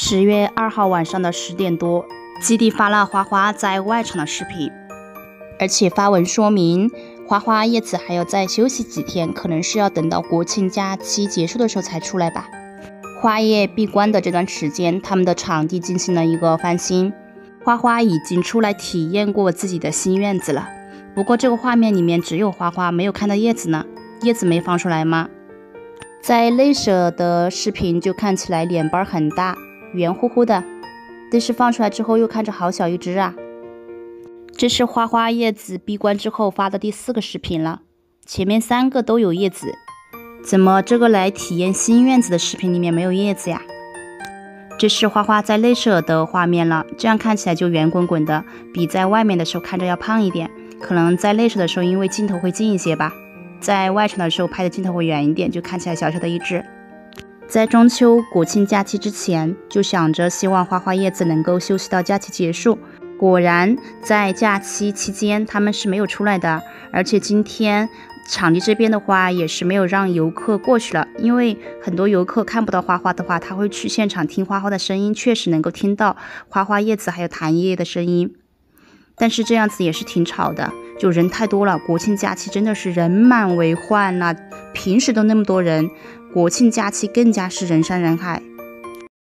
10月2号晚上的10点多，基地发了花花在外场的视频，而且发文说明花花叶子还要再休息几天，可能是要等到国庆假期结束的时候才出来吧。花叶闭关的这段时间，他们的场地进行了一个翻新，花花已经出来体验过自己的新院子了。不过这个画面里面只有花花，没有看到叶子呢，叶子没放出来吗？在内舍的视频就看起来脸瓣很大，圆乎乎的，但是放出来之后又看着好小一只啊。这是花花叶子闭关之后发的第4个视频了，前面3个都有叶子，怎么这个来体验新院子的视频里面没有叶子呀？这是花花在内舍的画面了，这样看起来就圆滚滚的，比在外面的时候看着要胖一点，可能在内舍的时候因为镜头会近一些吧，在外场的时候拍的镜头会远一点，就看起来小小的一只。在中秋国庆假期之前，就想着希望花花叶子能够休息到假期结束，果然在假期期间他们是没有出来的，而且今天场地这边的话也是没有让游客过去了，因为很多游客看不到花花的话，他会去现场听花花的声音，确实能够听到花花叶子还有弹叶的声音，但是这样子也是挺吵的，就人太多了，国庆假期真的是人满为患了，平时都那么多人，国庆假期更加是人山人海。